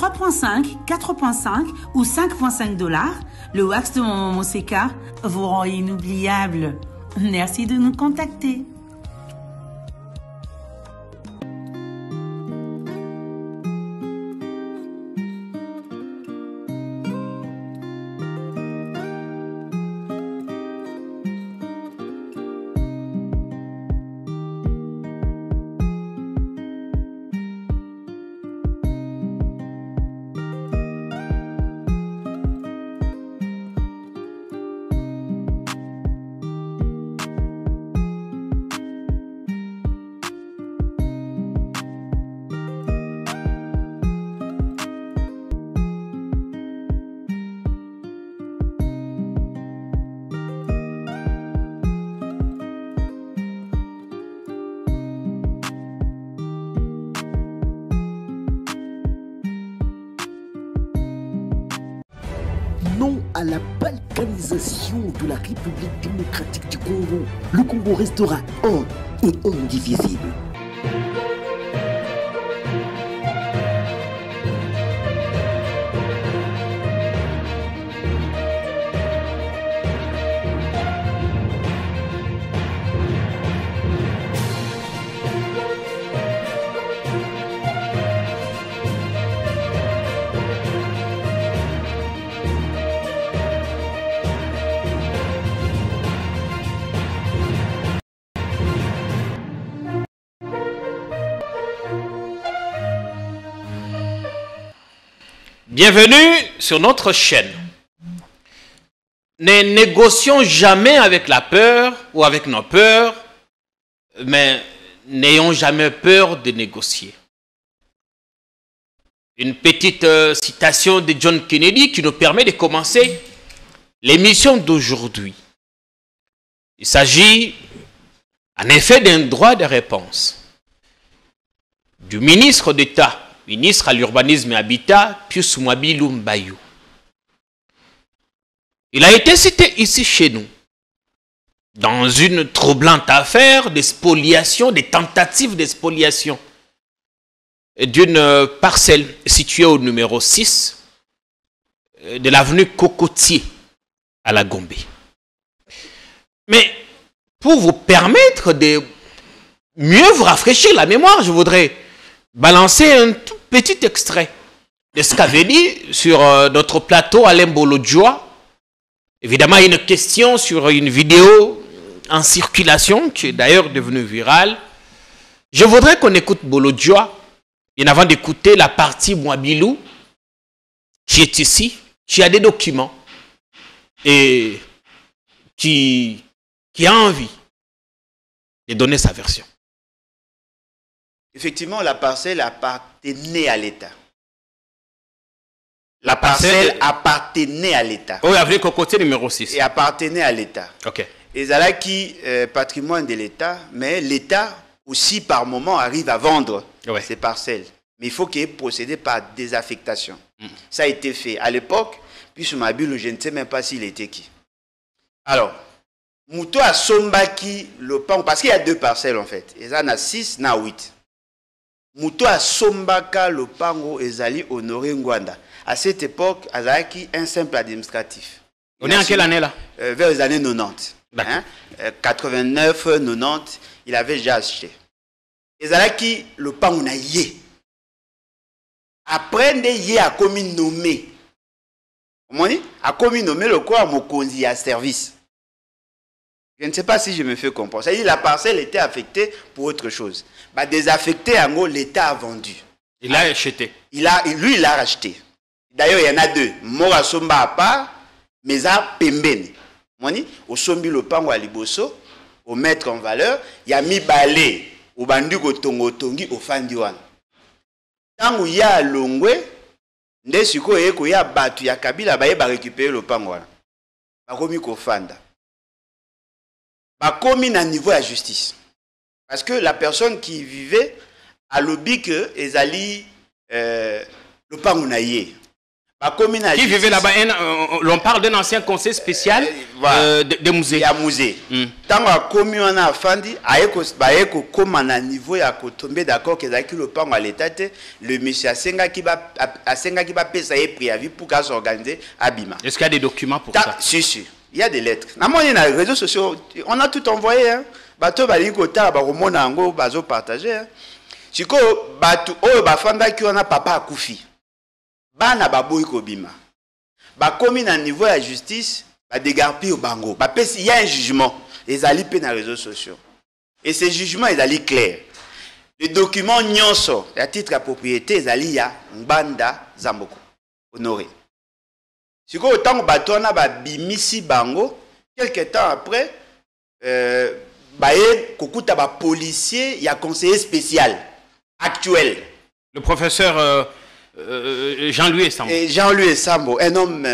3,5, 4,5 ou 5,5 $, le wax de mon Moseka vous rend inoubliable. Merci de nous contacter. Non à la balkanisation de la République démocratique du Congo. Le Congo restera un et indivisible. Bienvenue sur notre chaîne. Ne négocions jamais avec la peur ou avec nos peurs, mais n'ayons jamais peur de négocier. Une petite citation de John Kennedy qui nous permet de commencer l'émission d'aujourd'hui. Il s'agit en effet d'un droit de réponse du ministre d'État, ministre à l'urbanisme et habitat, Pius Mwabilou Mbayou. Il a été cité ici chez nous dans une troublante affaire de spoliation, des tentatives de spoliation d'une parcelle située au numéro 6 de l'avenue Cocotier à la Gombe. Mais pour vous permettre de mieux vous rafraîchir la mémoire, je voudrais balancer un tout petit extrait de ce qu'avait dit sur notre plateau Alain Bolodjoa. Évidemment, une question sur une vidéo en circulation qui est d'ailleurs devenue virale. Je voudrais qu'on écoute Bolodjoa, et avant d'écouter la partie Mwabilou, qui est ici, qui a des documents et qui a envie de donner sa version. Effectivement, la parcelle appartenait à l'État. La parcelle appartenait à l'État. Oui, avec Cocotier numéro 6. Et appartenait à l'État. Ok. Et ça qui patrimoine de l'État, mais l'État aussi par moment arrive à vendre ces parcelles. Mais il faut qu'il y ait procédé par désaffectation. Ça a été fait à l'époque, puis sur ma bulle, je ne sais même pas s'il était qui. Alors, Mouto a sombaki le pan, parce qu'il y a deux parcelles en fait. Et ça en a 6, na 8. Mouto a sombaka le pango ezali honoré Ngwanda. À cette époque, Azaki un simple administratif. On est en quelle année là? Vers les années 90. Hein? 89, 90, il avait déjà acheté. Ezalaki le pango na yé. Après, il a commis nommé. Comment dit? A commis nommé le quoi Mokonzi à service. Je ne sais pas si je me fais comprendre. C'est-à-dire la parcelle était affectée pour autre chose. Bah, désaffecté, en gros, l'État a vendu. Il l'a acheté. Lui, il l'a racheté. D'ailleurs, il y en a deux. Mora Somba à part, mais ça, Pembene. Au Sombi le pango à Liboso, au mettre en valeur, il y a mis balé, au bandu au Tongo Tongi, au Fandiwan. Tant il y a Longwe, Ndesiko et il y a Batu, il y a Kabila, il va récupérer le pango. Il va remis au Fanda. Commis à niveau de la justice. Parce que la personne qui vivait a lobby que Ezali le Pangounaye. Qui vivait là-bas, l'on parle d'un ancien conseil spécial de musée. Il y a musée. Tant que commis on a fandi, comme à niveau ya tomber d'accord que ça qui le pan à l'état, le monsieur Asenga qui va payer ça préavis pour qu'à s'organiser à Bima. Est-ce qu'il y a des documents pour ça? Si. Il y a des lettres. Dans les réseaux sociaux, on a tout envoyé. Bateau balikota baromona ngo bazo partager. Siko batu oyo bafanda ki on a papa akufi. Bana baboyi kobima. Ba komi na niveau ya justice, ba dégarpi au bango. Ba pesi il y a un jugement, les ali pe na réseaux sociaux. Et ces jugements ils ali clair. Les documents nyonso, à titre à propriété, ils ali ya Ngbanda Zamboko. Honoré. Siko autant bato na ba bimisi bango, quelque temps après baye kokuta ba policier, il y a conseiller spécial actuel. Le professeur Jean-Louis Sambo. Jean-Louis Sambo, un homme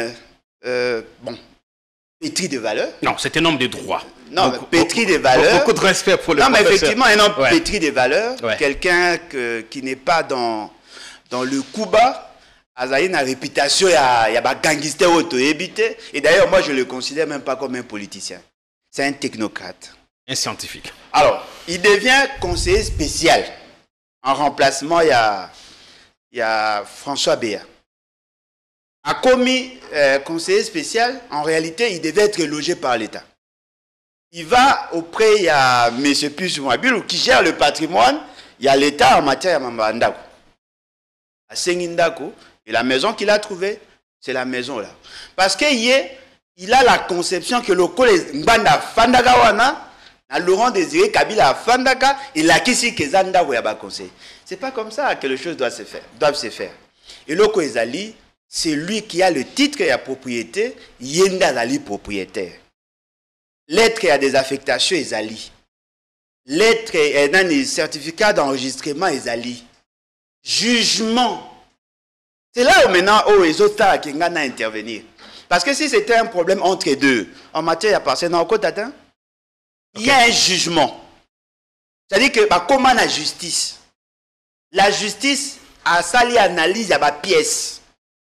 pétri de valeurs. Non, c'est un homme de droit. Non, pétri de valeurs. Beaucoup de respect pour le professeur. Non, mais effectivement, un homme pétri de valeurs. Quelqu'un qui n'est pas dans le coup bas. Azaï a une réputation, il y a des gangsters auto-ébités. Et d'ailleurs, moi, je ne le considère même pas comme un politicien. C'est un technocrate. Un scientifique. Alors, il devient conseiller spécial. En remplacement, il y a François Béa. A commis conseiller spécial, en réalité, il devait être logé par l'État. Il va auprès, il y a M. Pius Mwabilu qui gère le patrimoine, il y a l'État en matière de Mambandako. À Sengindako, et la maison qu'il a trouvée, c'est la maison là. Parce qu'il a la conception que le collège Mbanda Fandagawana, Laurent Désiré Kabila Fandaka, il a qu'ici que Zanda Weyaba conseil. C'est pas comme ça que les choses doivent se faire. Et Loko Ezali, c'est lui qui a le titre et la propriété, Yenda Zali propriétaire. L'être a des affectations Ezali. L'être a des certificats d'enregistrement Ezali. Jugement. C'est là où maintenant, les autres qui ont à intervenir. Parce que si c'était un problème entre les deux, en matière de parcelle, il y a un jugement. C'est-à-dire que, comment la justice? La justice a sali analyse, il y a des pièces.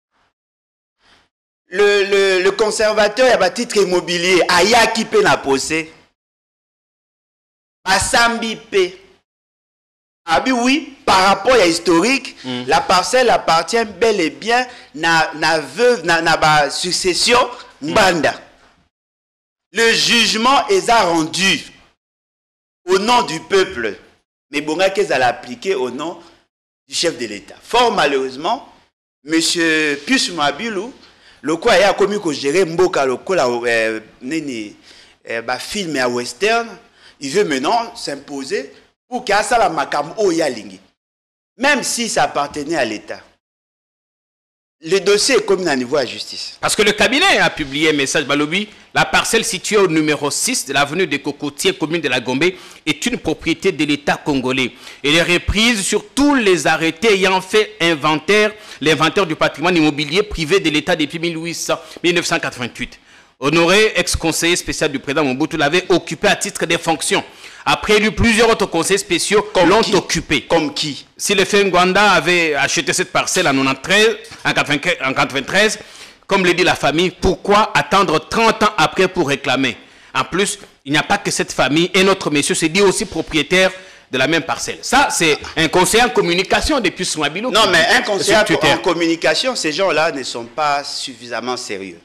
Le conservateur, il y a des titres immobiliers, il y a qui peut la poser. Sambi P. Ah oui, par rapport à l'historique, la parcelle appartient bel et bien à succession Mbanda. Le jugement est rendu au nom du peuple. Mais bon, qu'est-ce qu'elle a appliqué au nom du chef de l'État. Fort malheureusement, M. Pius Mwabilu, le quoi a commis que gérer Mboka, le quoi film à western, il veut maintenant s'imposer pour qu'il y ait ça la makam o yalingi. Même si ça appartenait à l'État. Le dossier est commis à niveau de la justice. Parce que le cabinet a publié un message, Balobi, la parcelle située au numéro 6 de l'avenue de Cocotier, commune de la Gombe, est une propriété de l'État congolais. Elle est reprise sur tous les arrêtés ayant fait l'inventaire du patrimoine immobilier privé de l'État depuis 1988. Honoré, ex-conseiller spécial du président Mobutu, l'avait occupé à titre de fonction. Après lui, plusieurs autres conseils spéciaux l'ont occupé. Comme qui? Si le Ngwanda avait acheté cette parcelle en 1993, comme le dit la famille, pourquoi attendre 30 ans après pour réclamer? En plus, il n'y a pas que cette famille, un autre monsieur se dit aussi propriétaire de la même parcelle. Ça, c'est un conseiller en communication depuis Mwabilu. Non, mais un conseiller en communication, ces gens-là ne sont pas suffisamment sérieux.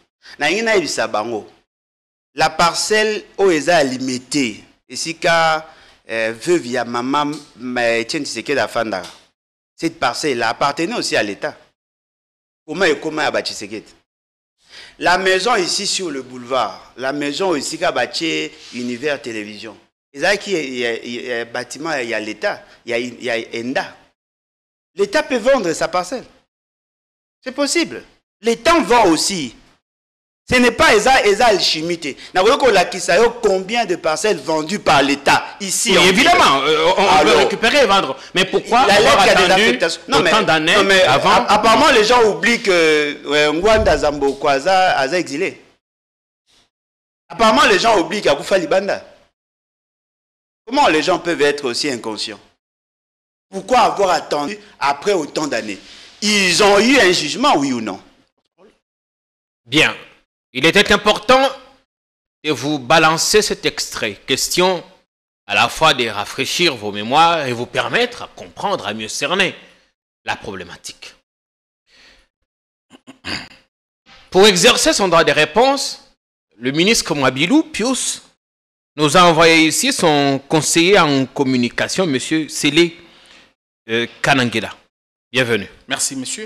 La parcelle Oeza limitée. Ici, quand veuve ya maman Etienne Tshisekedi Afanda, cette parcelle appartenait aussi à l'État. Comment à Tshisekedi? La maison ici sur le boulevard, la maison ici qui a bâti Univers Télévision. Il y a un bâtiment, il y a l'État, il y a ENDA. L'État peut vendre sa parcelle. C'est possible. L'État vend aussi. Ce n'est pas Eza alchimité. Combien de parcelles vendues par l'État ici? Oui, évidemment, on peut récupérer et vendre. Mais pourquoi avoir attendu autant d'années avant? Apparemment, les gens oublient que Ngwanda Zamboko a exilé. Apparemment, les gens oublient qu'il y a Koufa Libanda. Comment les gens peuvent être aussi inconscients? Pourquoi avoir attendu après autant d'années? Ils ont eu un jugement, oui ou non? Bien. Il était important de vous balancer cet extrait. Question à la fois de rafraîchir vos mémoires et vous permettre à comprendre, à mieux cerner la problématique. Pour exercer son droit de réponse, le ministre Mwabilou, Pius, nous a envoyé ici son conseiller en communication, M. Sélé Kanangela. Bienvenue. Merci, monsieur.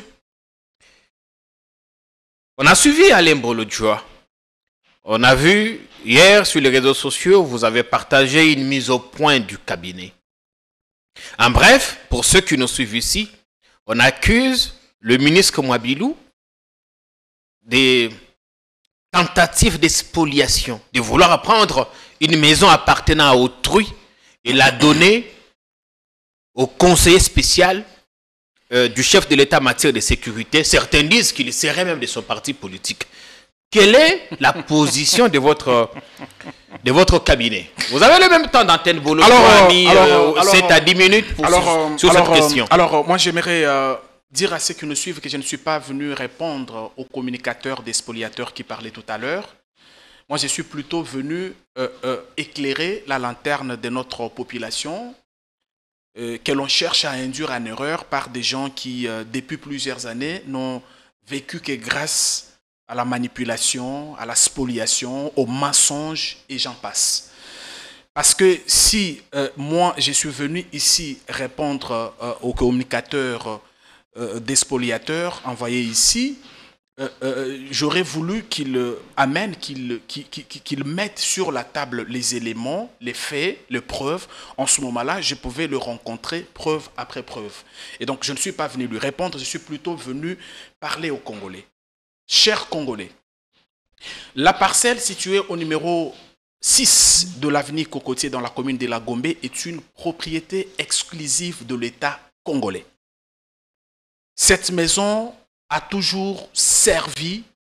On a suivi Alain Bolodjoa. On a vu hier sur les réseaux sociaux, vous avez partagé une mise au point du cabinet. En bref, pour ceux qui nous suivent ici, on accuse le ministre Mwabilou des tentatives d'expoliation, de vouloir prendre une maison appartenant à autrui et la donner au conseiller spécial du chef de l'État en matière de sécurité. Certains disent qu'il serait même de son parti politique. Quelle est la position de votre cabinet? Vous avez le même temps d'antenne, Bolo. 7 à 10 minutes sur cette question. Alors, moi, j'aimerais dire à ceux qui nous suivent que je ne suis pas venu répondre aux communicateurs des spoliateurs qui parlaient tout à l'heure. Moi, je suis plutôt venu éclairer la lanterne de notre population que l'on cherche à induire en erreur par des gens qui, depuis plusieurs années, n'ont vécu que grâce à la manipulation, à la spoliation, aux mensonges et j'en passe. Parce que si moi, je suis venu ici répondre aux communicateurs des spoliateurs envoyés ici, j'aurais voulu qu'ils amènent, qu'ils mettent sur la table les éléments, les faits, les preuves. En ce moment-là, je pouvais le rencontrer preuve après preuve. Et donc, je ne suis pas venu lui répondre, je suis plutôt venu parler aux Congolais. Chers Congolais, la parcelle située au numéro 6 de l'avenue Cocotier dans la commune de la Gombe est une propriété exclusive de l'État congolais. Cette maison a toujours servi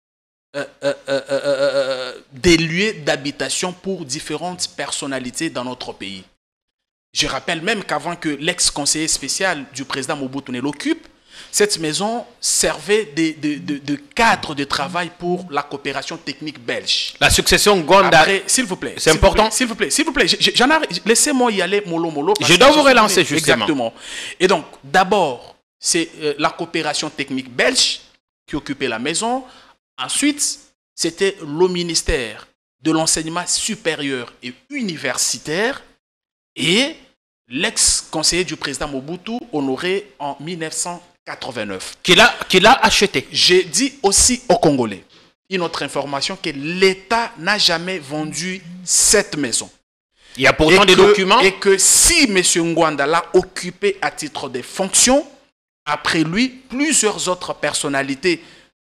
des lieux d'habitation pour différentes personnalités dans notre pays. Je rappelle même qu'avant que l'ex-conseiller spécial du président Mobutu ne l'occupe, cette maison servait de cadre de travail pour la coopération technique belge. La succession Gonda. S'il vous plaît. C'est important. S'il vous plaît. Laissez-moi y aller mollo. Je dois vous relancer justement. Exactement. Et donc, d'abord, c'est la coopération technique belge qui occupait la maison. Ensuite, c'était le ministère de l'enseignement supérieur et universitaire et l'ex-conseiller du président Mobutu, honoré en 1989. Qu'il a acheté. J'ai dit aussi aux Congolais une autre information, que l'État n'a jamais vendu cette maison. Il y a pourtant des documents. Et que si M. Ngwanda l'a occupé à titre de fonction, après lui, plusieurs autres personnalités,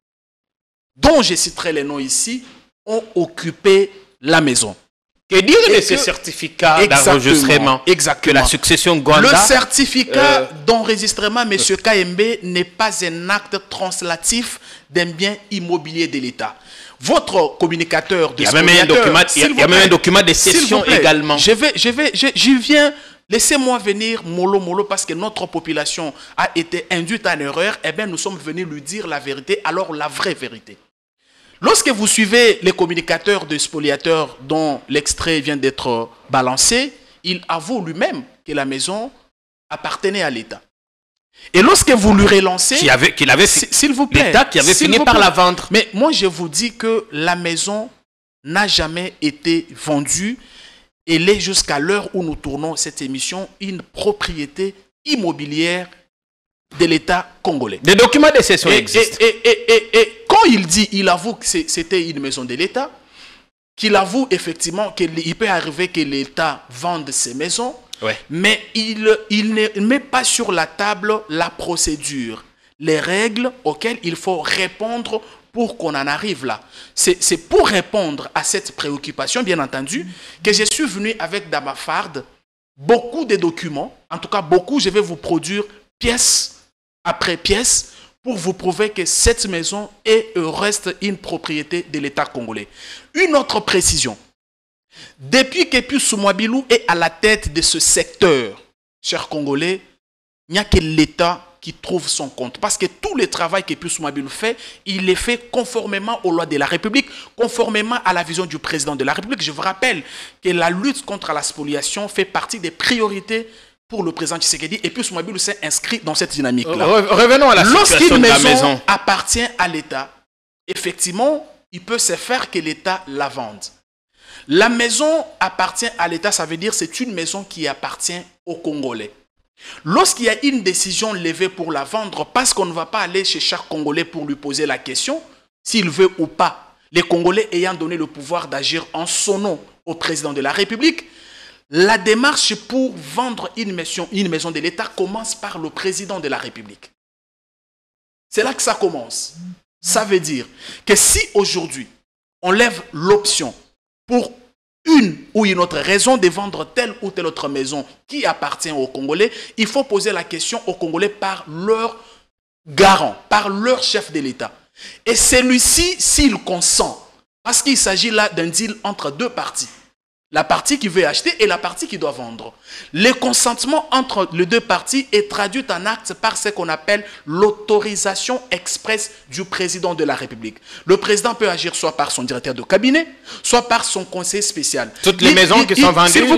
dont je citerai les noms ici, ont occupé la maison. Que dire de ce certificat d'enregistrement que la succession Gonda... Le certificat d'enregistrement, M. KMB, n'est pas un acte translatif d'un bien immobilier de l'État. Votre communicateur de il y a même un document de cession également. J'y viens. Laissez-moi venir mollo parce que notre population a été induite en erreur. Eh bien, nous sommes venus lui dire la vérité, alors la vraie vérité. Lorsque vous suivez les communicateurs de spoliateurs dont l'extrait vient d'être balancé, il avoue lui-même que la maison appartenait à l'État. Et lorsque vous lui relancez... S'il vous plaît. L'État qui avait fini par la vendre. Mais moi, je vous dis que la maison n'a jamais été vendue. Elle est jusqu'à l'heure où nous tournons cette émission une propriété immobilière de l'État congolais. Des documents de cession existent. Et quand il avoue que c'était une maison de l'État, qu'il avoue effectivement qu'il peut arriver que l'État vende ses maisons, ouais. Mais il ne met pas sur la table la procédure, les règles auxquelles il faut répondre pour qu'on en arrive là. C'est pour répondre à cette préoccupation, bien entendu, que je suis venu avec dans ma farde beaucoup de documents, en tout cas beaucoup, je vais vous produire pièce après pièce pour vous prouver que cette maison est et reste une propriété de l'État congolais. Une autre précision. Depuis que Pius Mwabilou est à la tête de ce secteur, chers Congolais, il n'y a que l'État qui trouve son compte. Parce que tout le travail que Pius Mwabilu fait, il est fait conformément aux lois de la République, conformément à la vision du président de la République. Je vous rappelle que la lutte contre la spoliation fait partie des priorités pour le président Tshisekedi, et Pius Mwabilu s'est inscrit dans cette dynamique-là. Revenons à la situation de la maison. Appartient à l'État, effectivement, il peut se faire que l'État la vende. La maison appartient à l'État, ça veut dire que c'est une maison qui appartient aux Congolais. Lorsqu'il y a une décision levée pour la vendre, parce qu'on ne va pas aller chez chaque Congolais pour lui poser la question, s'il veut ou pas, les Congolais ayant donné le pouvoir d'agir en son nom au président de la République, la démarche pour vendre une maison de l'État commence par le président de la République. C'est là que ça commence. Ça veut dire que si aujourd'hui, on lève l'option pour une ou une autre raison de vendre telle ou telle autre maison qui appartient aux Congolais, il faut poser la question aux Congolais par leur garant, par leur chef de l'État. Et celui-ci, s'il consent, parce qu'il s'agit là d'un deal entre deux parties, la partie qui veut acheter et la partie qui doit vendre. Le consentement entre les deux parties est traduit en acte par ce qu'on appelle l'autorisation expresse du président de la République. Le président peut agir soit par son directeur de cabinet, soit par son conseiller spécial. Toutes les maisons qui sont vendues, s'il vous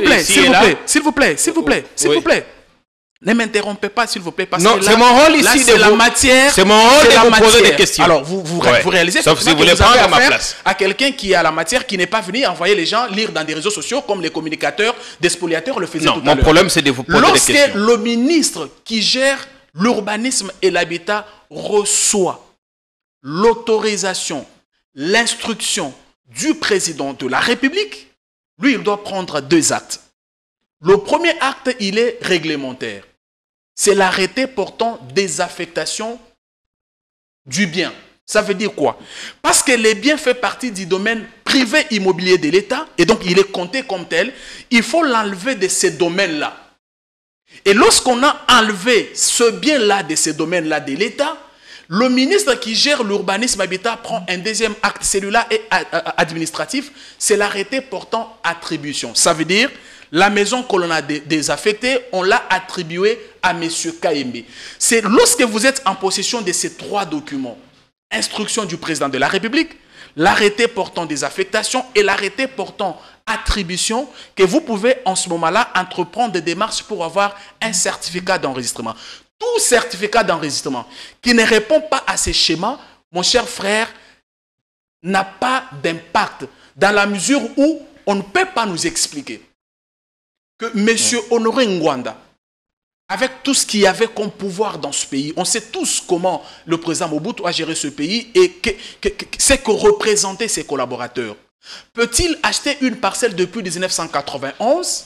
plaît. Ne m'interrompez pas, s'il vous plaît, parce non, que c'est mon rôle ici de la matière. C'est mon rôle de vous poser des questions. Alors, vous réalisez sauf si vous voulez prendre à ma place. À quelqu'un qui a la matière, qui n'est pas venu envoyer les gens lire dans des réseaux sociaux comme les communicateurs, des spoliateurs le faisaient tout à l'heure. Non, mon problème, c'est de vous poser des questions. Lorsque le ministre qui gère l'urbanisme et l'habitat reçoit l'autorisation, l'instruction du président de la République, lui, il doit prendre deux actes. Le premier acte, il est réglementaire. C'est l'arrêté portant désaffectation du bien. Ça veut dire quoi? Parce que les biens font partie du domaine privé immobilier de l'État, et donc il est compté comme tel, il faut l'enlever de ces domaines-là. Et lorsqu'on a enlevé ce bien-là de ces domaines-là de l'État, le ministre qui gère l'urbanisme habitat prend un deuxième acte, celui-là est administratif, c'est l'arrêté portant attribution. Ça veut dire, la maison que l'on a désaffectée, on l'a attribuée à M. Kayembe. C'est lorsque vous êtes en possession de ces trois documents, instruction du président de la République, l'arrêté portant désaffectation et l'arrêté portant attribution, que vous pouvez en ce moment-là entreprendre des démarches pour avoir un certificat d'enregistrement. Tout certificat d'enregistrement qui ne répond pas à ces schémas, mon cher frère, n'a pas d'impact dans la mesure où on ne peut pas nous expliquer que M. Honoré Ngwanda, avec tout ce qu'il y avait comme pouvoir dans ce pays, on sait tous comment le président Mobutu a géré ce pays et ce que représentaient ses collaborateurs. Peut-il acheter une parcelle depuis 1991,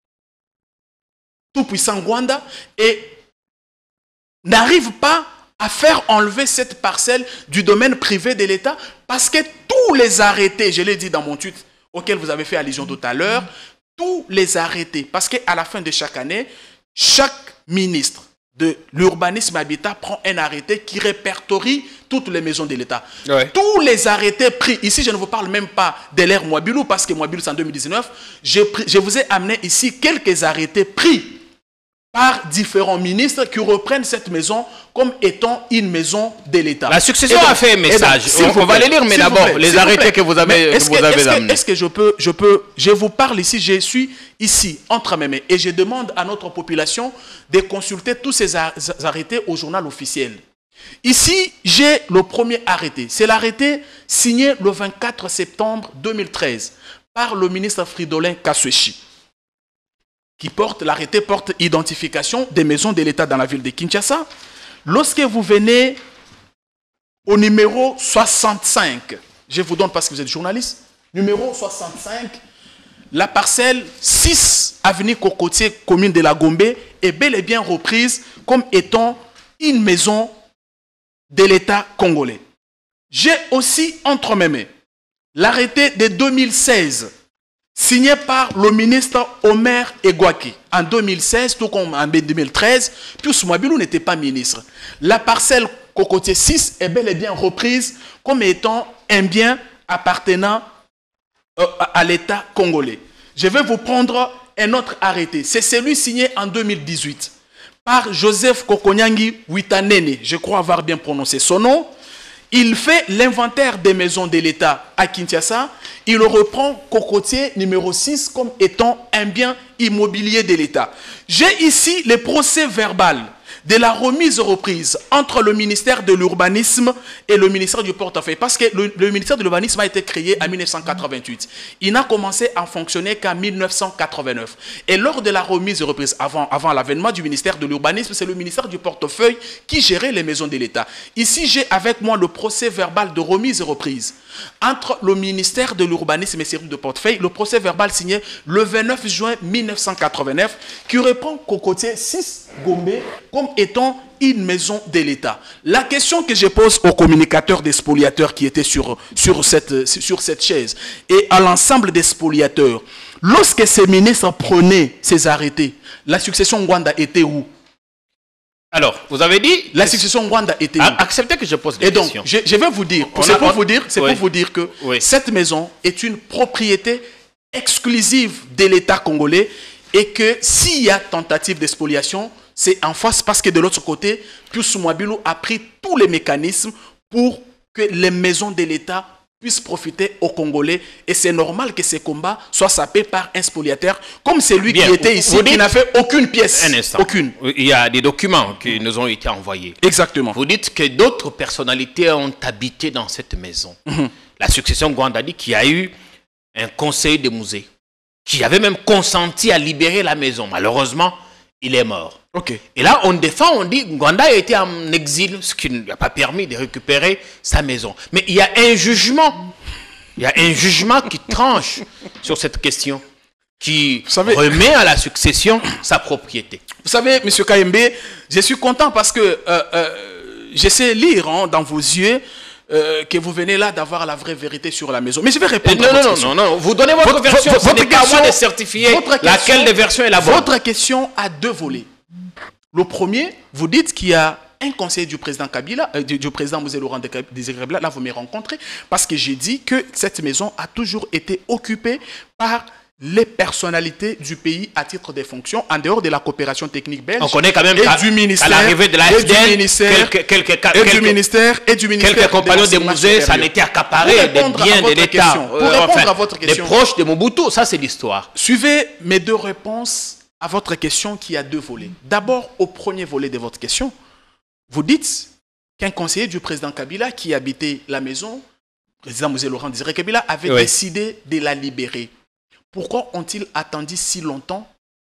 tout puissant Ngwanda, et n'arrive pas à faire enlever cette parcelle du domaine privé de l'État parce que tous les arrêtés, je l'ai dit dans mon tweet auquel vous avez fait allusion tout à l'heure, tous les arrêtés, parce qu'à la fin de chaque année, chaque ministre de l'urbanisme habitat prend un arrêté qui répertorie toutes les maisons de l'État. Ouais. Tous les arrêtés pris, ici je ne vous parle même pas de l'ère Mwabilu, parce que Mwabilu c'est en 2019, je vous ai amené ici quelques arrêtés pris par différents ministres qui reprennent cette maison comme étant une maison de l'État. La succession a fait un message. On va les lire, mais d'abord, les arrêtés que vous avez amenés. Est-ce que je vous parle ici, je suis ici, entre mes mains, et je demande à notre population de consulter tous ces arrêtés au journal officiel. Ici, j'ai le premier arrêté. C'est l'arrêté signé le 24 septembre 2013 par le ministre Fridolin Kaswechi, qui porte, l'arrêté porte identification des maisons de l'État dans la ville de Kinshasa. Lorsque vous venez au numéro 65, je vous donne parce que vous êtes journaliste, numéro 65, la parcelle 6, avenue Cocotier, commune de la Gombe, est bel et bien reprise comme étant une maison de l'État congolais. J'ai aussi entre mes mains l'arrêté de 2016, signé par le ministre Omer Egwaki en 2016, tout comme en 2013, Pius Mwabilu n'était pas ministre. La parcelle Cocotier 6 est bel et bien reprise comme étant un bien appartenant à l'État congolais. Je vais vous prendre un autre arrêté. C'est celui signé en 2018 par Joseph Kokonyangi Witanene, je crois avoir bien prononcé son nom. Il fait l'inventaire des maisons de l'État à Kinshasa. Il reprend Cocotier numéro 6 comme étant un bien immobilier de l'État. J'ai ici les procès verbal de la remise-reprise entre le ministère de l'Urbanisme et le ministère du Portefeuille. Parce que le ministère de l'Urbanisme a été créé en 1988. Il n'a commencé à fonctionner qu'en 1989. Et lors de la remise-reprise, avant l'avènement du ministère de l'Urbanisme, c'est le ministère du Portefeuille qui gérait les maisons de l'État. Ici, j'ai avec moi le procès verbal de remise-reprise entre le ministère de l'Urbanisme et le service de Portefeuille. Le procès verbal signé le 29 juin 1989 qui reprend Cocotier 6 Gombe comme étant une maison de l'État. La question que je pose aux communicateurs des spoliateurs qui étaient sur cette chaise et à l'ensemble des spoliateurs, lorsque ces ministres prenaient ces arrêtés, la succession Ngwanda était où? Alors, vous avez dit... La succession Ngwanda était où? Acceptez que je pose des questions. Et donc, je vais vous dire, c'est pour vous dire que cette maison est une propriété exclusive de l'État congolais et que s'il y a tentative d'expoliation, c'est en face parce que de l'autre côté, Pius Mwabilou a pris tous les mécanismes pour que les maisons de l'État puissent profiter aux Congolais. Et c'est normal que ces combats soient sapés par un spoliateur comme celui qui était ici, qui n'a fait aucune pièce. Un instant. Aucune. Il y a des documents qui nous ont été envoyés. Exactement. Vous dites que d'autres personnalités ont habité dans cette maison. La succession Gwandadi qui a eu un conseiller de musée, qui avait même consenti à libérer la maison. Malheureusement, il est mort. Okay. Et là, on défend, on dit Ngwanda a été en exil, ce qui ne lui a pas permis de récupérer sa maison. Mais il y a un jugement. Il y a un jugement qui tranche sur cette question, qui remet à la succession sa propriété. Vous savez, M. KMB, je suis content parce que je sais lire dans vos yeux que vous venez là d'avoir la vraie vérité sur la maison. Mais je vais répondre à votre question. Non, vous donnez votre version. Ce n'est pas à moi de certifier laquelle des versions est la bonne. Votre question a deux volets. Le premier, vous dites qu'il y a un conseiller du président Kabila, du président Mosé Laurent Désiré Kabila, là vous me rencontrez, parce que j'ai dit que cette maison a toujours été occupée par les personnalités du pays à titre des fonctions, en dehors de la coopération technique belge. On connaît quand même du ministère, à l'arrivée de la FDL, quelques compagnons de musées, ça n'était accaparé des biens de l'État. Pour répondre à votre question. Les proches de Mobutu, ça c'est l'histoire. Suivez mes deux réponses à votre question qui a deux volets. D'abord, au premier volet de votre question, vous dites qu'un conseiller du président Kabila qui habitait la maison, le président Mosé Laurent Désiré Kabila, avait décidé de la libérer. Pourquoi ont-ils attendu si longtemps?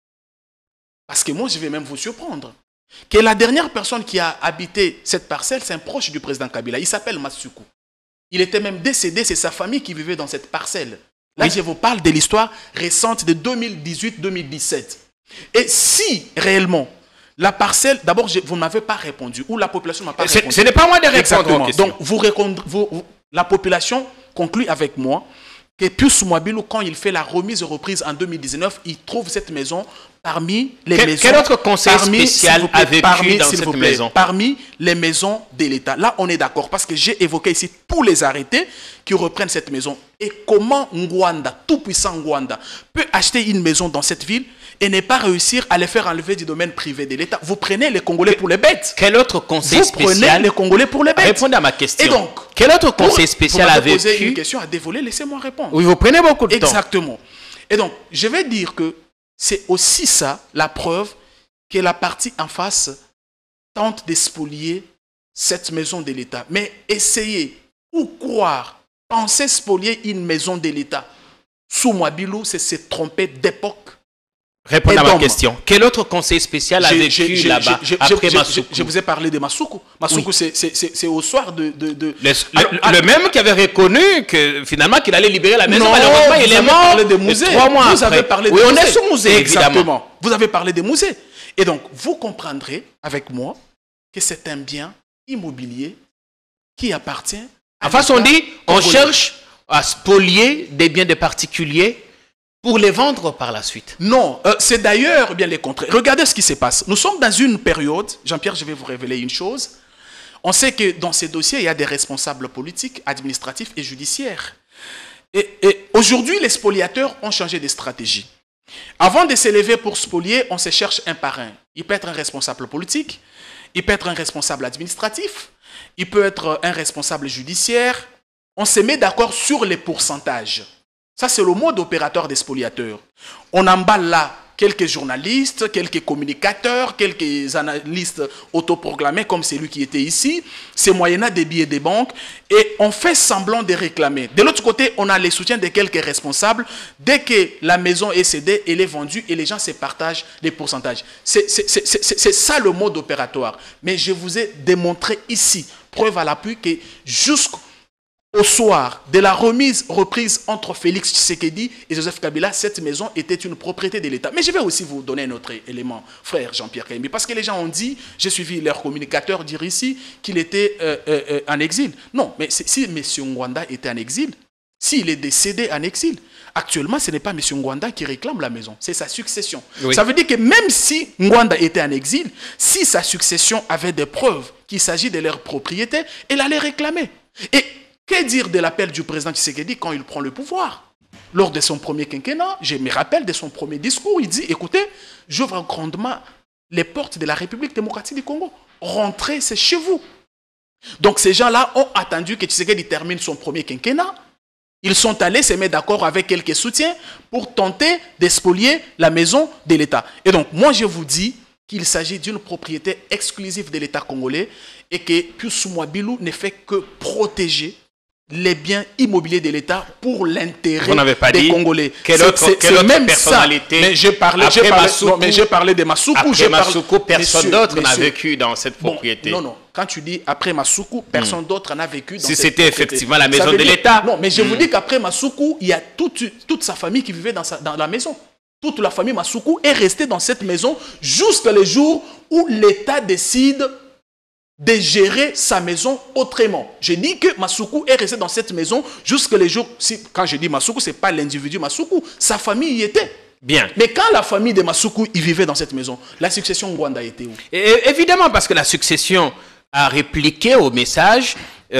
Parce que moi, je vais même vous surprendre. Que la dernière personne qui a habité cette parcelle, c'est un proche du président Kabila. Il s'appelle Masuku. Il était même décédé, c'est sa famille qui vivait dans cette parcelle. Là, je vous parle de l'histoire récente de 2018-2017. Et si réellement la parcelle, d'abord vous ne m'avez pas répondu, ou la population ne m'a pas répondu. Ce n'est pas moi de répondre aux questions. Donc la population conclut avec moi que Pius Mwabilou, quand il fait la remise et reprise en 2019, il trouve cette maison parmi les maisons... Quel autre conseil spécial a vécu dans cette maison? Parmi les maisons de l'État. Là, on est d'accord, parce que j'ai évoqué ici tous les arrêtés qui reprennent cette maison. Et comment Ngwanda, tout-puissant Ngwanda, peut acheter une maison dans cette ville et ne pas réussir à les faire enlever du domaine privé de l'État? Vous prenez les Congolais pour les bêtes. Quel autre conseil spécial? Vous prenez les Congolais pour les bêtes. Répondez à ma question. Et donc, quel autre conseil spécial a vécu? Vous posez une question à dévoiler, laissez-moi répondre. Oui, vous prenez beaucoup de temps. Exactement. Et donc, je vais dire que c'est aussi ça, la preuve que la partie en face tente de spolier cette maison de l'État. Mais essayer ou croire, penser spolier une maison de l'État sous Mwabilou, c'est se tromper d'époque. Répondez à ma question. Quel autre conseil spécial a vécu là-bas après Masuku? Je vous ai parlé de Masuku. Masuku, c'est au soir de... Le même qui avait reconnu que finalement qu'il allait libérer la maison. Non, malheureusement, il est mort 3 mois vous avez parlé oui, de on musée. est sous musée, évidemment. Exactement. Vous avez parlé des musées. Et donc, vous comprendrez avec moi que c'est un bien immobilier qui appartient à... En face, on dit, on cherche à spolier des biens de particuliers pour les vendre par la suite. Non, c'est d'ailleurs bien les contraires. Regardez ce qui se passe. Nous sommes dans une période, Jean-Pierre, je vais vous révéler une chose. On sait que dans ces dossiers, il y a des responsables politiques, administratifs et judiciaires. Et aujourd'hui, les spoliateurs ont changé de stratégie. Avant de s'élever pour spolier, on se cherche un par un. Il peut être un responsable politique, il peut être un responsable administratif, il peut être un responsable judiciaire. On se met d'accord sur les pourcentages. Ça, c'est le mode opératoire des spoliateurs. On emballe là quelques journalistes, quelques communicateurs, quelques analystes autoproclamés comme celui qui était ici. C'est moyennant des billets des banques. Et on fait semblant de réclamer. De l'autre côté, on a les soutiens de quelques responsables. Dès que la maison est cédée, elle est vendue et les gens se partagent les pourcentages. C'est ça le mode opératoire. Mais je vous ai démontré ici, preuve à l'appui, que jusqu'au soir de la reprise entre Félix Tshisekedi et Joseph Kabila, cette maison était une propriété de l'État. Mais je vais aussi vous donner un autre élément, frère Jean-Pierre Kayembe, parce que les gens ont dit, j'ai suivi leur communicateur dire ici qu'il était en exil. Non, mais si M. Ngwanda était en exil, s'il est décédé en exil, actuellement, ce n'est pas M. Ngwanda qui réclame la maison, c'est sa succession. Oui. Ça veut dire que même si Ngwanda était en exil, si sa succession avait des preuves qu'il s'agit de leur propriété, elle allait réclamer. Et que dire de l'appel du président Tshisekedi quand il prend le pouvoir? Lors de son premier quinquennat, je me rappelle de son premier discours, il dit, écoutez, j'ouvre grandement les portes de la République démocratique du Congo. Rentrez, c'est chez vous. Donc ces gens-là ont attendu que Tshisekedi termine son premier quinquennat. Ils sont allés se mettre d'accord avec quelques soutiens pour tenter d'espolier la maison de l'État. Et donc, moi, je vous dis qu'il s'agit d'une propriété exclusive de l'État congolais et que Pius Mwabilu ne fait que protéger les biens immobiliers de l'État pour l'intérêt des Congolais. Quelle autre même personnalité? Mais j'ai parlé de Masuku. Après Masuku, personne d'autre n'a vécu dans cette propriété. Non. Quand tu dis après Masuku, personne d'autre n'a vécu dans cette propriété. Si c'était effectivement la maison de l'État. Non, mais je vous dis qu'après Masuku, il y a toute sa famille qui vivait dans la maison. Toute la famille Masuku est restée dans cette maison jusqu'à le jour où l'État décide de gérer sa maison autrement. Je dis que Masuku est resté dans cette maison jusqu'à les jours... Quand je dis Masuku, ce n'est pas l'individu Masuku. Sa famille y était. Bien. Mais quand la famille de Masuku y vivait dans cette maison, la succession Ngwanda était où? Et évidemment, parce que la succession a répliqué au message,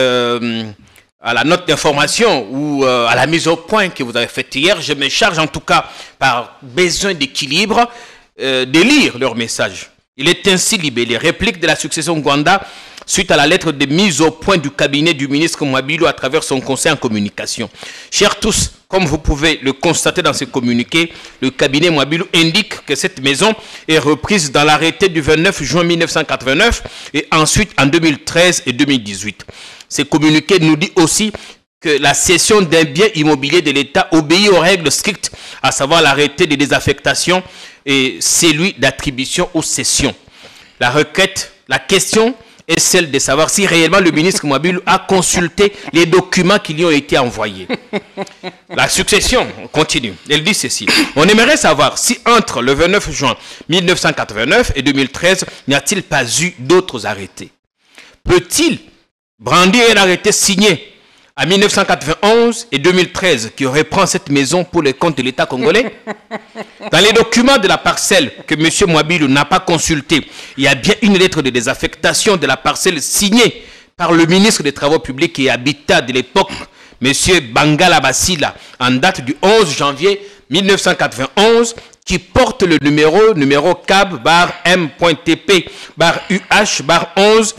à la note d'information ou à la mise au point que vous avez faite hier. Je me charge en tout cas, par besoin d'équilibre, de lire leur message. Il est ainsi libellé. Réplique de la succession Ngwanda suite à la lettre de mise au point du cabinet du ministre Mwabilu à travers son conseil en communication. Chers tous, comme vous pouvez le constater dans ce communiqué, le cabinet Mwabilu indique que cette maison est reprise dans l'arrêté du 29 juin 1989 et ensuite en 2013 et 2018. Ce communiqué nous dit aussi que la cession d'un bien immobilier de l'État obéit aux règles strictes, à savoir l'arrêté de désaffectation et celui d'attribution ou cession. La question est celle de savoir si réellement le ministre Mwabilu a consulté les documents qui lui ont été envoyés. La succession continue. Elle dit ceci. On aimerait savoir si entre le 29 juin 1989 et 2013, n'y a-t-il pas eu d'autres arrêtés? Peut-il brandir un arrêté signé en 1991 et 2013 qui reprend cette maison pour les comptes de l'État congolais? Dans les documents de la parcelle que M. Mwabilu n'a pas consulté, il y a bien une lettre de désaffectation de la parcelle signée par le ministre des Travaux publics et Habitat de l'époque, M. Bangala Basila, en date du 11 janvier 1991, qui porte le numéro CAB M.TP UH 11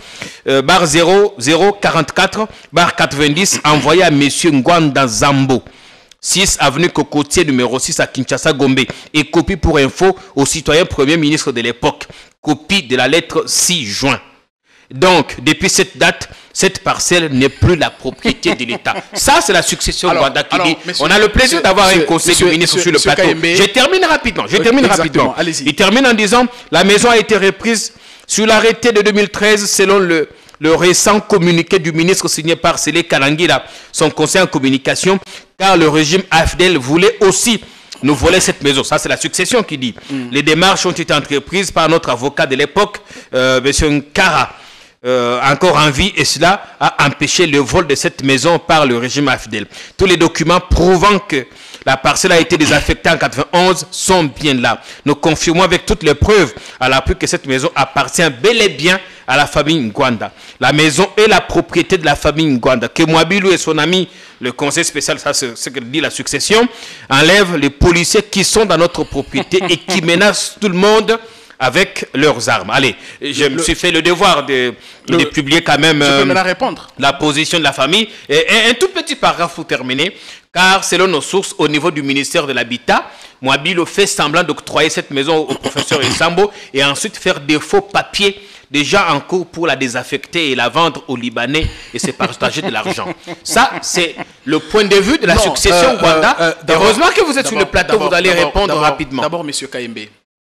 0044 90 envoyé à M. Ngwanda Zambo, 6 avenue Cocotier numéro 6 à Kinshasa Gombe, et copie pour info au citoyen premier ministre de l'époque. Copie de la lettre 6 juin. Donc, depuis cette date, cette parcelle n'est plus la propriété de l'État. Ça, c'est la succession Ngwanda qui dit. On a le plaisir d'avoir un conseil du ministre sur le plateau. Je termine rapidement. Il termine en disant, la maison a été reprise sur l'arrêté de 2013 selon le récent communiqué du ministre signé par Sélé Kalangila, son conseil en communication, car le régime AFDL voulait aussi nous voler cette maison. Ça, c'est la succession qui dit. Les démarches ont été entreprises par notre avocat de l'époque, M. Nkara, encore en vie, et cela a empêché le vol de cette maison par le régime AFDL. Tous les documents prouvant que la parcelle a été désaffectée en 1991 sont bien là. Nous confirmons avec toutes les preuves à l'appui que cette maison appartient bel et bien à la famille Ngwanda. La maison est la propriété de la famille Ngwanda. Que Mwabilou et son ami, le conseil spécial, ça c'est ce que dit la succession, enlèvent les policiers qui sont dans notre propriété et qui menacent tout le monde avec leurs armes. Allez, je me suis fait le devoir de publier quand même la position de la famille. Et un tout petit paragraphe pour terminer, car selon nos sources, au niveau du ministère de l'Habitat, Mwabilou fait semblant d'octroyer cette maison au professeur Isambo et ensuite faire des faux papiers déjà en cours pour la désaffecter et la vendre aux Libanais et se partager de l'argent. Ça, c'est le point de vue de la succession Ngwanda. Heureusement que vous êtes sur le plateau, vous allez répondre rapidement. D'abord, M. Kayembe,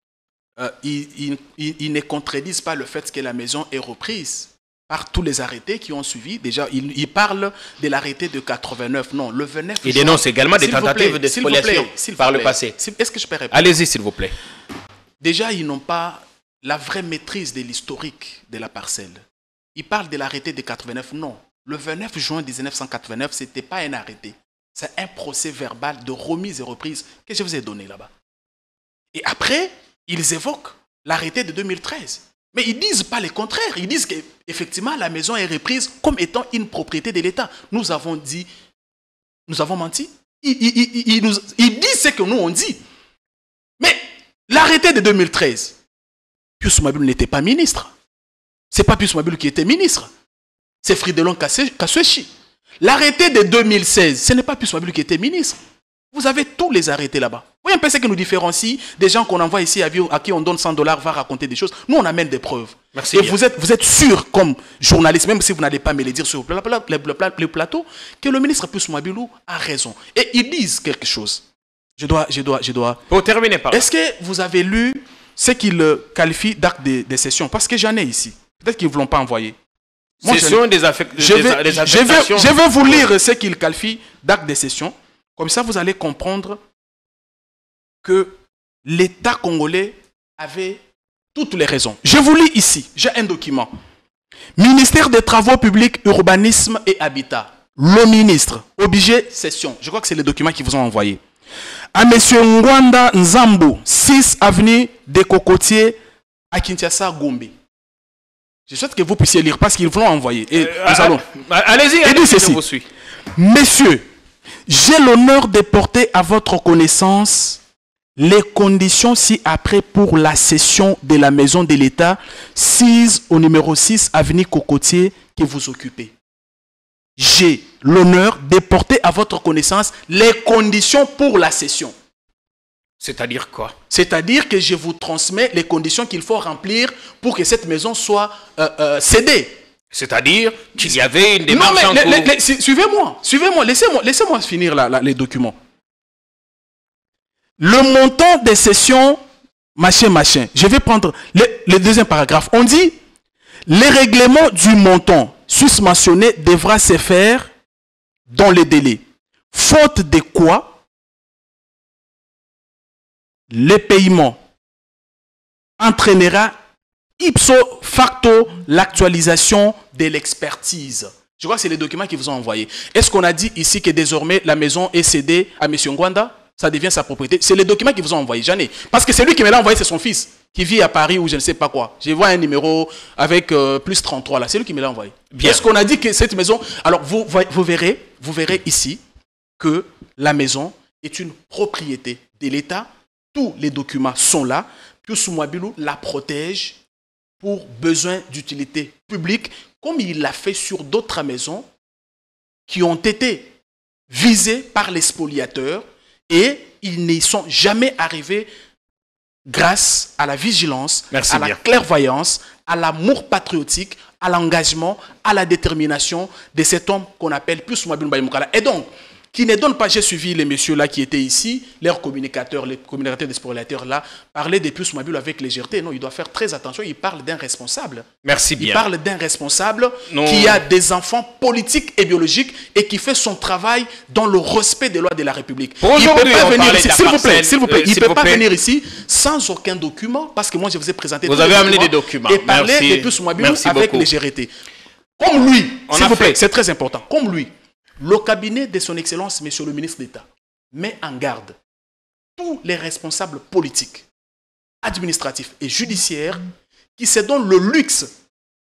ils ne contredisent pas le fait que la maison est reprise par tous les arrêtés qui ont suivi. Déjà, ils parlent de l'arrêté de 89. Non, le 29 juin. Ils dénoncent également des tentatives de spoliation par le passé. Est-ce que je peux répondre? Allez-y, s'il vous plaît. Déjà, ils n'ont pas la vraie maîtrise de l'historique de la parcelle. Ils parlent de l'arrêté de 89. Non, le 29 juin 1989, ce n'était pas un arrêté. C'est un procès verbal de remise et reprise que je vous ai donné là-bas. Et après, ils évoquent l'arrêté de 2013. Mais ils ne disent pas le contraire. Ils disent qu'effectivement, la maison est reprise comme étant une propriété de l'État. Nous avons dit, nous avons menti. Ils disent ce que nous on dit. Mais l'arrêté de 2013, Pius Mwabilou n'était pas ministre. Ce n'est pas Pius Mwabilou qui était ministre. C'est Fridolin Kaswechi. L'arrêté de 2016, ce n'est pas Pius Mwabilou qui était ministre. Vous avez tous les arrêtés là-bas. Vous voyez un peu ce qui nous différencie des gens qu'on envoie ici à qui on donne $100 va raconter des choses. Nous, on amène des preuves. Merci. Et vous êtes sûr, comme journaliste, même si vous n'allez pas me le dire sur le plateau, que le ministre Pius Mwabilou a raison. Et ils disent quelque chose. Je dois. Pour terminer par là. Est-ce que vous avez lu ce qu'ils qualifient d'acte de cession? Parce que j'en ai ici. Peut-être qu'ils ne vous l'ont pas envoyé. Cession des affectations. Je vais vous lire ce qu'ils qualifient d'acte de cession. Comme ça, vous allez comprendre que l'État congolais avait toutes les raisons. Je vous lis ici, j'ai un document. Ministère des Travaux publics, Urbanisme et Habitat. Le ministre, obligé, cession. Je crois que c'est le document qu'ils vous ont envoyé. À M. Ngwanda Nzambo, 6 avenue des Cocotiers, à Kinshasa, Gombe. Je souhaite que vous puissiez lire parce qu'ils vous l'ont envoyé. Et nous allons. Allez-y, je vous suis. Messieurs, j'ai l'honneur de porter à votre connaissance les conditions ci-après pour la cession de la maison de l'État 6 au numéro 6 avenue Cocotier que vous occupez. J'ai l'honneur de porter à votre connaissance les conditions pour la cession. C'est-à-dire quoi? C'est-à-dire que je vous transmets les conditions qu'il faut remplir pour que cette maison soit cédée. C'est-à-dire qu'il y avait une démarche en cours. Suivez-moi, laissez-moi finir les documents. Le montant des cessions, machin. Je vais prendre le deuxième paragraphe. On dit, les règlements du montant susmentionné devra se faire dans les délais. Faute de quoi, le paiement entraînera ipso facto l'actualisation de l'expertise. Je crois que c'est les documents qu'ils vous ont envoyés. Est-ce qu'on a dit ici que désormais la maison est cédée à M. Ngwanda? Ça devient sa propriété. C'est les documents qu'ils vous ont envoyés. J'en ai. Parce que c'est lui qui me l'a envoyé, c'est son fils qui vit à Paris ou je ne sais pas quoi. Je vois un numéro avec plus 33 là. C'est lui qui me l'a envoyé. Est-ce qu'on a dit que cette maison... Alors vous verrez ici que la maison est une propriété de l'État. Tous les documents sont là. Pius Mwabilou la protège pour besoin d'utilité publique, comme il l'a fait sur d'autres maisons qui ont été visées par les spoliateurs et ils n'y sont jamais arrivés grâce à la vigilance, à la clairvoyance, à l'amour patriotique, à l'engagement, à la détermination de cet homme qu'on appelle Pius Mwabilou Mbaye-Mokala. Et donc, qui ne donne pas, j'ai suivi les messieurs là qui étaient ici, leurs communicateurs, les communicateurs des spoliateurs là, parler de Pius Mwabilou avec légèreté. Non, il doit faire très attention. Il parle d'un responsable. Merci bien. Il parle d'un responsable qui a des enfants politiques et biologiques et qui fait son travail dans le respect des lois de la République. Il ne peut pas venir ici, s'il vous plaît, il ne peut pas venir ici sans aucun document, parce que moi je vous ai présenté. Vous avez amené des documents. Et parler de Pius Mwabilou avec légèreté. Comme lui, s'il vous plaît, c'est très important. Comme lui. Le cabinet de son Excellence, Monsieur le ministre d'État, met en garde tous les responsables politiques, administratifs et judiciaires qui se donnent le luxe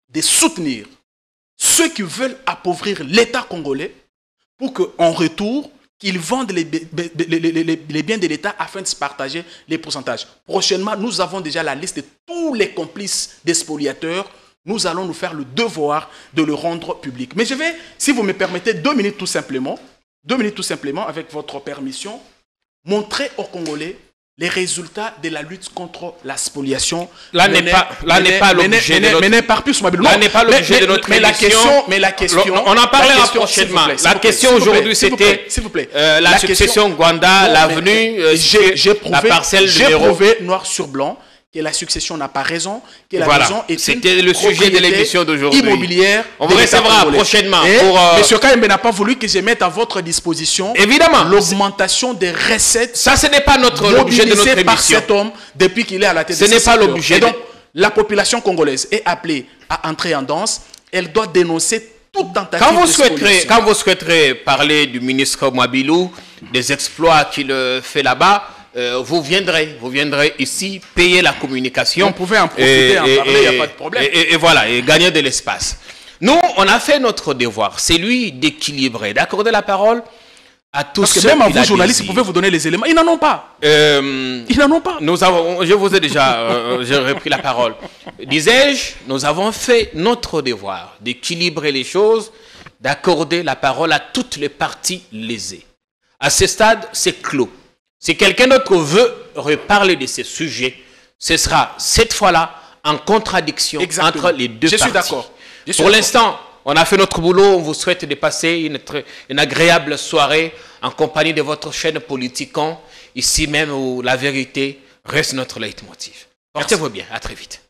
de soutenir ceux qui veulent appauvrir l'État congolais pour qu'en retour, qu'ils vendent les biens de l'État afin de se partager les pourcentages. Prochainement, nous avons déjà la liste de tous les complices des spoliateurs. Nous allons nous faire le devoir de le rendre public. Mais je vais, si vous me permettez, 2 minutes tout simplement, avec votre permission, montrer aux Congolais les résultats de la lutte contre la spoliation. Là n'est pas l'objet de notre émission. Mais la question, on en parlera prochainement. La question aujourd'hui, c'était la succession Gwanda, l'avenue, la parcelle j'ai prouvé noir sur blanc que la succession n'a pas raison, que la raison est c'était le sujet de l'émission d'aujourd'hui. Immobilière. On vous recevra prochainement. M. Kayembe n'a pas voulu que je mette à votre disposition l'augmentation des recettes. Ça, ce n'est pas l'objet de notre émission. Par cet homme depuis qu'il est à la tête de ce n'est pas l'objet. Et donc, la population congolaise est appelée à entrer en danse. Elle doit dénoncer toute tentative de spoliation. Quand vous souhaiterez parler du ministre Mwabilou, des exploits qu'il fait là-bas, vous viendrez ici, payer la communication. On pouvait en profiter, en parler, il n'y a pas de problème. Et voilà, et gagner de l'espace. Nous, on a fait notre devoir, c'est lui d'équilibrer, d'accorder la parole à tous Parce que ceux même à vous, journalistes, ils pouvaient vous donner les éléments. Ils n'en ont pas. Ils n'en ont pas. Je vous ai déjà j'ai repris la parole. Disais-je, nous avons fait notre devoir d'équilibrer les choses, d'accorder la parole à toutes les parties lésées. À ce stade, c'est clos. Si quelqu'un d'autre veut reparler de ces sujets, ce sera cette fois-là en contradiction entre les deux parties. Je suis d'accord. Pour l'instant, on a fait notre boulot. On vous souhaite de passer une agréable soirée en compagnie de votre chaîne Politicon, ici même où la vérité reste notre leitmotiv. Portez-vous bien. À très vite.